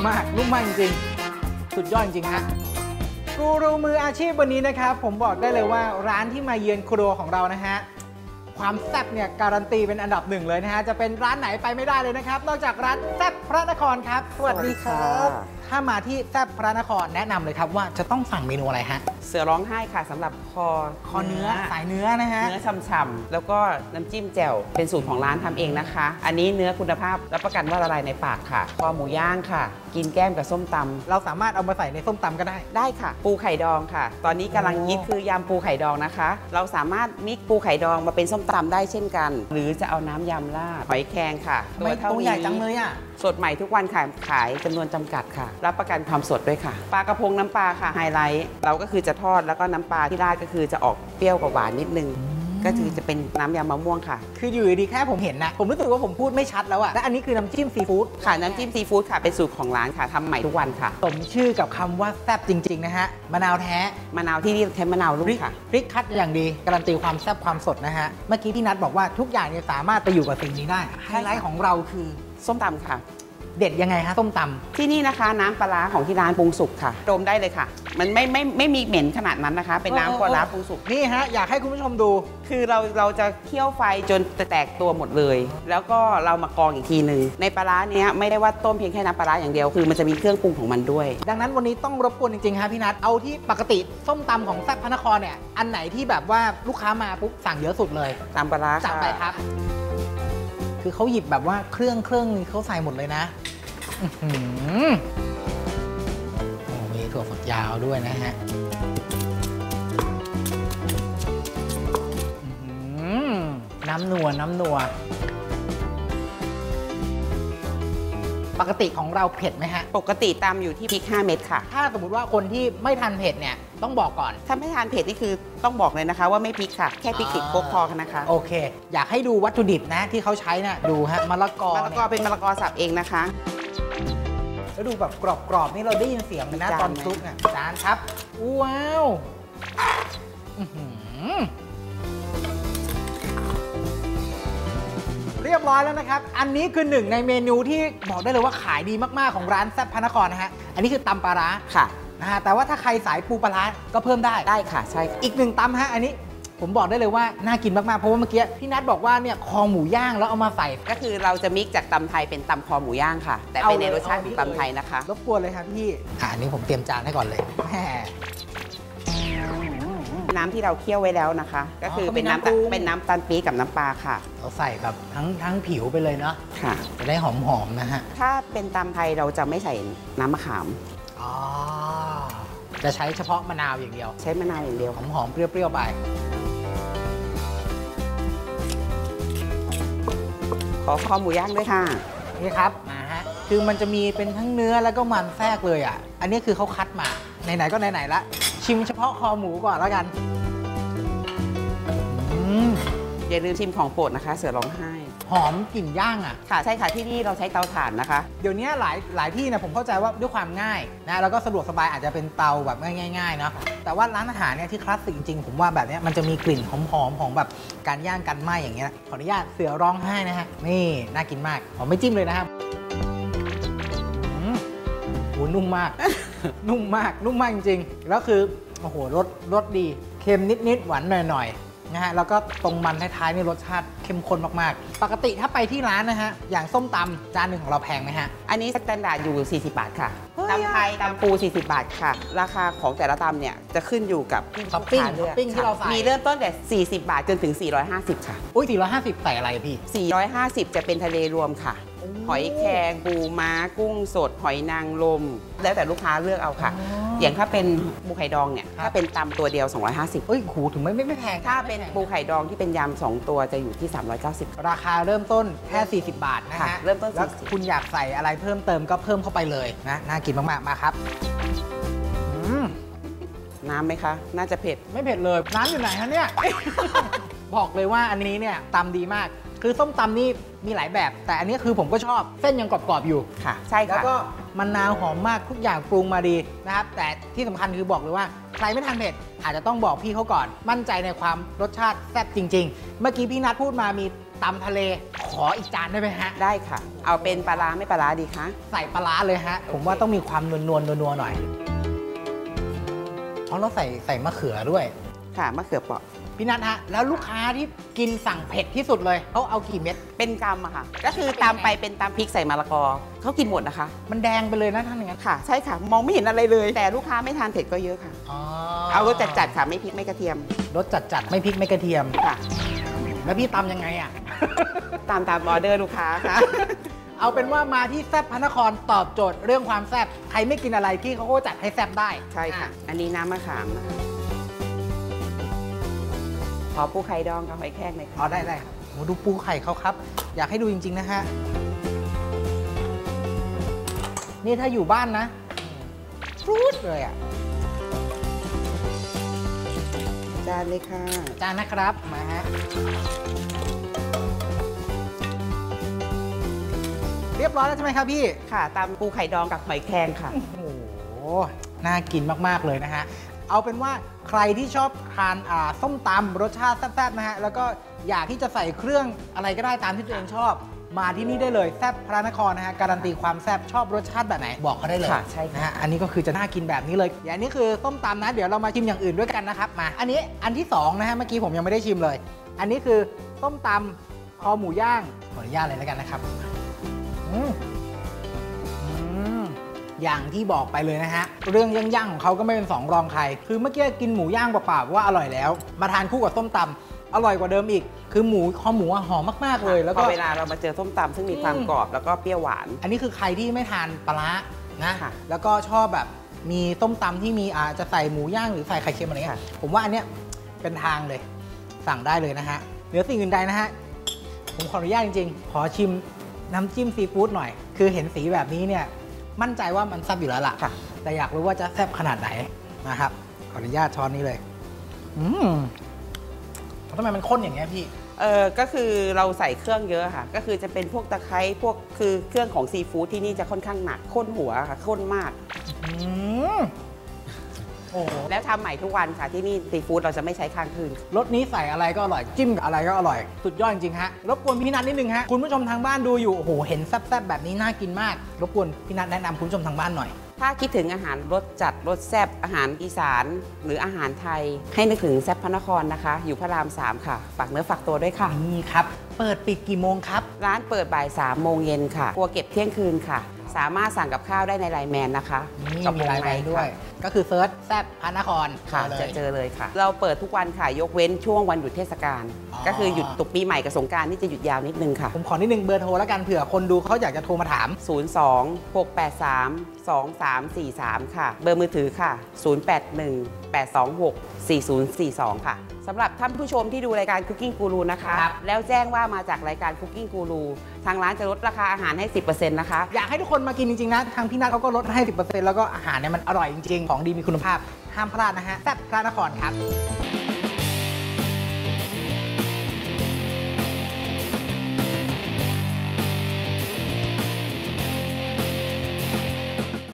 มากนุ่มมากจริงๆสุดยอดจริงฮะกูรูมืออาชีพวันนี้นะครับผมบอกได้เลยว่าร้านที่มาเยือนครัวของเรานะฮะความแซ่บเนี่ยการันตีเป็นอันดับหนึ่งเลยนะฮะจะเป็นร้านไหนไปไม่ได้เลยนะครับนอกจากร้านแซ่บพระนครครับสวัสดีครับถ้ามาที่แซ่บพระนครแนะนำเลยครับว่าจะต้องสั่งเมนูอะไรฮะเสือร้องไห้ค่ะสำหรับคอเนื้อสายเนื้อนะฮะเนื้อฉ่ำๆแล้วก็น้ำจิ้มแจ่วเป็นสูตรของร้านทำเองนะคะอันนี้เนื้อคุณภาพรับประกันว่าละลายในปากค่ะคอหมูย่างค่ะกินแก้มกับส้มตำเราสามารถเอามาใส่ในส้มตำก็ได้ค่ะปูไข่ดองค่ะตอนนี้กำลังฮิตคือยำปูไข่ดองนะคะเราสามารถมิกปูไข่ดองมาเป็นส้มตำได้เช่นกันหรือจะเอาน้ำยำราดหอยแครงค่ะตัวใหญ่จังเลยอ่ะสดใหม่ทุกวันค่ะขายจำนวนจำกัดค่ะรับประกันความสดด้วยค่ะปลากระพงน้ำปลาค่ะไฮไลท์เราก็คือจะทอดแล้วก็น้ำปลาที่ราดก็คือจะออกเปรี้ยวกว่าหวานนิดนึงก็คือจะเป็นน้ำยำมะม่วงค่ะคืออยู่ดีแค่ผมเห็นนะผมรู้สึกว่าผมพูดไม่ชัดแล้วอะและอันนี้คือน้ำจิ้มซีฟู้ดค่ะน้ำจิ้มซีฟู้ดค่ะเป็นสูตรของร้านค่ะทำใหม่ทุกวันค่ะสมชื่อกับคำว่าแซ่บจริงๆนะฮะมะนาวแท้มะนาวที่นี่ใช้มะนาวลูกค่ะพริกคัดอย่างดีการันตีความแซ่บความสดนะฮะเมื่อกี้พี่นัทบอกว่าทุกอย่างเนี่ยสามารถไปอยู่กับสิ่งนี้ได้ไฮไลท์ของเราคือส้มตำค่ะเด็ดยังไงฮะส้มตำที่นี่นะคะน้ำปลาร้าของที่ร้านปรุงสุกค่ะดมได้เลยค่ะมันไม่มีเหม็นขนาดนั้นนะคะเป็นน้ำปลาร้าปรุงสุกนี่ฮะอยากให้คุณผู้ชมดูคือเราจะเคี่ยวไฟจนแตกตัวหมดเลยแล้วก็เรามากรองอีกทีหนึ่งในปลาร้าเนี้ยไม่ได้ว่าต้มเพียงแค่น้ำปลาร้าอย่างเดียวคือมันจะมีเครื่องปรุงของมันด้วยดังนั้นวันนี้ต้องรบกวนจริงๆฮะพี่นัทเอาที่ปกติส้มตำของแซ่บพระนครเนี่ยอันไหนที่แบบว่าลูกค้ามาปุ๊บสั่งเยอะสุดเลยตำปลาร้าจัดไปครับคือเขาหยิบแบบว่าเครื่องนี้เขาใส่หมดเลยนะมีถั่วฝักยาวด้วยนะฮะน้ำนัวปกติของเราเผ็ดไหมฮะปกติตำอยู่ที่พริก5 เม็ดค่ะถ้าสมมติว่าคนที่ไม่ทานเผ็ดเนี่ยต้องบอกก่อนถ้าไม่ทานเผ็ดนี่คือต้องบอกเลยนะคะว่าไม่พริกค่ะแค่พริกติดโคกพอกันนะคะโอเคอยากให้ดูวัตถุดิบนะที่เขาใช้นะดูฮะมะละกอเป็นมะละกอสับเองนะคะแล้วดูแบบกรอบๆนี่เราได้ยินเสียงเลยนะตอนคลุกเนี่ยจานครับว้าวเรียบร้อยแล้วนะครับอันนี้คือหนึ่งในเมนูที่บอกได้เลยว่าขายดีมากๆของร้านแซ่บพระนครนะฮะอันนี้คือตำปลาร้าค่ะนะฮะแต่ว่าถ้าใครสายปูปลาร้าก็เพิ่มได้ค่ะใช่อีกหนึ่งตำฮะอันนี้ผมบอกได้เลยว่าน่ากินมากๆเพราะว่าเมื่อกี้พี่นัทบอกว่าเนี่ยคอหมูย่างแล้วเอามาใส่ก็คือเราจะมิกจากตำไทยเป็นตำคอหมูย่างค่ะแต่เป็นในรสชาติของตำไทยนะคะรบกวนเลยครับพี่อันนี้ผมเตรียมจานให้ก่อนเลยน้ำที่เราเคี่ยวไว้แล้วนะคะก็คือเป็นน้ำตาลปี๊บกับน้ำปลาค่ะเราใส่แบบทั้งผิวไปเลยเนาะค่ะจะได้หอมๆนะฮะถ้าเป็นตำไทยเราจะไม่ใส่น้ำมะขามจะใช้เฉพาะมะนาวอย่างเดียวใช้มะนาวอย่างเดียวหอมๆเปรี้ยวๆไปขอคอหมูย่างด้วยค่ะนี่ครับมาฮะคือมันจะมีเป็นทั้งเนื้อแล้วก็มันแทรกเลยอ่ะอันนี้คือเขาคัดมาไหนๆก็ไหนๆละชิมเฉพาะคอหมูก่อนแล้วกันอย่าลืมชิมของโปรดนะคะเสือร้องไห้หอมกลิ่นย่างอ่ะค่ะใช่ค่ะที่นี่เราใช้เตาถ่านนะคะเดี๋ยวนี้หลายที่นะผมเข้าใจว่าด้วยความง่ายนะแล้วก็สะดวกสบายอาจจะเป็นเตาแบบง่ายๆเนาะแต่ว่าร้านอาหารเนี่ยที่คลาสสิกจริงๆผมว่าแบบนี้มันจะมีกลิ่นหอมๆของแบบการย่างกันไหม้อย่างเงี้ยขออนุญาตเสือร้องไห้นะฮะนี่น่ากินมากผมไม่จิ้มเลยนะครับโหนุ่มมาก นุ่มมากจริงๆแล้วคือโอ้โหรสดีเค็มนิดๆหวานหน่อยๆนะฮะแล้วก็ตรงมันท้ายๆนี่รสชาติเข้มข้นมากๆปกติถ้าไปที่ร้านนะฮะอย่างส้มตำจานหนึ่งของเราแพงไหมฮะอันนี้สแตนดาร์ดอยู่40 บาทค่ะตำไทยตำปู40 บาทค่ะราคาของแต่ละตำเนี่ยจะขึ้นอยู่กับท็อปปิ้งที่เราใส่มีเริ่มต้นแต่40 บาทจนถึง450ค่ะอุ้ย450ใส่อะไรพี่ 450จะเป็นทะเลรวมค่ะหอยแครงปูม้ากุ้งสดหอยนางรมแล้วแต่ลูกค้าเลือกเอาค่ะอย่างถ้าเป็นปูไข่ดองเนี่ยถ้าเป็นตำตัวเดียว250 เอ้ยหูถึงไม่แพงถ้าเป็นปูไข่ดองที่เป็นยำ2ตัวจะอยู่ที่390 ราคาเริ่มต้นแค่40 บาทนะฮะเริ่มต้นแล้วคุณอยากใส่อะไรเพิ่มเติมก็เพิ่มเข้าไปเลยนะน่ากินมากๆมาครับน้ำไหมคะน่าจะเผ็ดไม่เผ็ดเลยน้ำอยู่ไหนคะเนี่ยบอกเลยว่าอันนี้เนี่ยตำดีมากคือส้มตำนี่มีหลายแบบแต่อันนี้คือผมก็ชอบเส้นยังกรอบๆอยู่ค่ะใช่ค่ะแล้วก็มะนาวหอมมากทุกอย่างปรุงมาดีนะครับแต่ที่สำคัญคือบอกเลยว่าใครไม่ทานเผ็ดอาจจะต้องบอกพี่เขาก่อนมั่นใจในความรสชาติแซ่บจริงๆเมื่อกี้พี่นัทพูดมามีตำทะเลขออีกจานได้ไหมฮะได้ค่ะ เอาเป็นปลาร้าไม่ปลาร้าดีคะใส่ปลาร้าเลยฮะผมว่าต้องมีความนวลๆหน่อยเพราะเราใส่มะเขือด้วยค่ะมะเขือเปราะพี่นัทฮะแล้วลูกค้าที่กินสั่งเผ็ดที่สุดเลยเขาเอากี่เม็ดเป็นกำอะค่ะ ก็คือตามไปเป็นตามพริกใส่มะละกอเขากินหมดนะคะมันแดงไปเลยนะท่านอย่างนั้นค่ะ ใช่ค่ะ มองไม่เห็นอะไรเลย แต่ลูกค้าไม่ทานเผ็ดก็เยอะค่ะอ๋อเอารสจัดๆค่ะไม่พริกไม่กระเทียมรสจัดไม่พริกไม่กระเทียมค่ะแล้วพี่ตำยังไงอ่ะตามออเดอร์ลูกค้าค่ะเอาเป็นว่ามาที่แซบพระนครตอบโจทย์เรื่องความแซบใครไม่กินอะไรพี่เขาก็จัดให้แซบได้ใช่ค่ะ อันนี้น้ำมะขามนะคะขอปูไข่ดองกับหอยแครงเลยค่ะอ๋อได้ครับโหดูปูไข่เขาครับ อยากให้ดูจริง ๆ นะฮะ นี่ถ้าอยู่บ้านนะฟรุดเลยอ่ะจานเลยค่ะจานนะครับ มาฮะ เรียบร้อยแล้วใช่ไหมครับพี่ค่ะตามปูไข่ดองกับหอยแครงค่ะโอ้โห น่ากินมาก ๆ เลยนะฮะ เอาเป็นว่าใครที่ชอบทานส้มตำรสชาติแซ่บๆนะฮะ แล้วก็อยากที่จะใส่เครื่องอะไรก็ได้ตามที่ตัวเองชอบ มาที่นี่ได้เลยแซ่บพระนครนะฮะ การันตีความแซ่บชอบรสชาติแบบไหน บอกเขาได้เลยค่ะใช่ค่ะนะฮะ อันนี้ก็คือจะน่ากินแบบนี้เลย อย่างนี้คือส้มตำนะ เดี๋ยวเรามาชิมอย่างอื่นด้วยกันนะครับ มา อันนี้อันที่สองนะฮะ เมื่อกี้ผมยังไม่ได้ชิมเลย อันนี้คือส้มตำคอหมูย่าง ขออนุญาตเลยแล้วกันนะครับ อย่างที่บอกไปเลยนะฮะ เรื่องย่างๆของเขาก็ไม่เป็นสองรองใคร คือเมื่อกี้กินหมูย่างเปล่าๆว่าอร่อยแล้ว มาทานคู่กับส้มตำอร่อยกว่าเดิมอีก คือคอหมูหอมมากๆเลย แล้วก็พอเวลาเรามาเจอส้มตำซึ่งมีความกรอบแล้วก็เปรี้ยวหวานอันนี้คือใครที่ไม่ทานปลาร้านะค่ะแล้วก็ชอบแบบมีส้มตำที่มีจะใส่หมูย่างหรือใส่ไข่เค็มอะไรเงี้ยค่ะผมว่าอันเนี้ยเป็นทางเลย สั่งได้เลยนะฮะเหนือสิ่งอื่นใดนะฮะ ผมขออนุญาตจริงๆ ขอชิมน้ำจิ้มซีฟู้ดหน่อย คือเห็นสีแบบนี้เนี่ยมั่นใจว่ามันแซ่บอยู่แล้วล่ะค่ะแต่อยากรู้ว่าจะแซ่บขนาดไหนนะครับ ขออนุญาตช้อนนี้เลย ทำไมมันข้นอย่างเงี้ยพี่ก็คือเราใส่เครื่องเยอะค่ะ ก็คือจะเป็นพวกตะไคร้พวกคือเครื่องของซีฟู้ดที่นี่จะค่อนข้างหนักข้นหัวค่ะข้นมากโอ้โหแล้วทำใหม่ทุกวันค่ะที่นี่ซีฟู้ดเราจะไม่ใช้ค้างคืนรสนี้ใส่อะไรก็อร่อย จิ้มกับอะไรก็อร่อย สุดยอดจริงๆฮะ รบกวนพี่นัทนิดนึงฮะ คุณผู้ชมทางบ้านดูอยู่ โอ้โห เห็นแซ่บๆแบบนี้น่ากินมาก รบกวนพี่นัทแนะนำคุณผู้ชมทางบ้านหน่อยถ้าคิดถึงอาหารรสจัดรสแซ่บอาหารอีสาน หรืออาหารไทย ให้นึกถึงแซ่บพระนครนะคะ อยู่พระราม 3 ค่ะ ฝากเนื้อฝากตัวด้วยค่ะนี่ครับ เปิดปิดกี่โมงครับร้านเปิดบ่าย 3 โมงเย็นค่ะครัวเก็บเที่ยงคืนค่ะ สามารถสั่งกับข้าวได้ในไลน์แมนนะคะนี่กับมีไลน์แมนด้วย ก็คือเซิร์ชแซ่บพระนครค่ะเลยจะเจอเลยค่ะ เราเปิดทุกวันค่ะ ยกเว้นช่วงวันหยุดเทศกาลอ๋อก็คือหยุดตุกปีใหม่กับสงกรานต์ที่จะหยุดยาวนิดนึงค่ะผมขอนิดนึงเบอร์โทรแล้วกันเผื่อคนดูเขาอยากจะโทรมาถาม 02-683-2343 ค่ะ เบอร์มือถือค่ะ 0818264042 ค่ะสำหรับท่านผู้ชมที่ดูรายการ Cooking Guru นะคะครับแล้วแจ้งว่ามาจากรายการ Cooking Guru ทางร้านจะลดราคาอาหารให้ 10% นะคะอยากให้ทุกคนมากินจริงๆนะ ทางพี่นัทเขาก็ลดให้ 10%แล้วก็อาหารเนี่ยมันอร่อยจริงๆ ของดีมีคุณภาพ ห้ามพลาดนะฮะ แซ่บพระนครครับ